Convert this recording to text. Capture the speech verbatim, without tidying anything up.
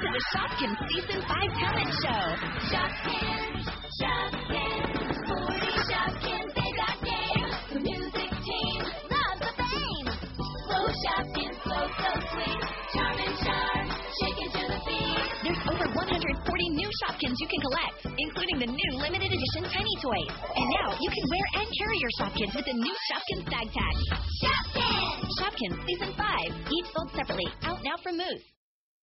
to the Shopkins Season five Talent Show. Shopkins, Shopkins, forty Shopkins, they got game. The music team loves the fame. Flow Shopkins, flow so sweet. Charm and charm, shaking to the beat. There's over one hundred forty new Shopkins you can collect, including the new limited edition Tiny Toys. And now you can wear and carry your Shopkins with the new Shopkins Bag Tag. Shopkins! Shopkins Season five, each sold separately. Out now from Moose.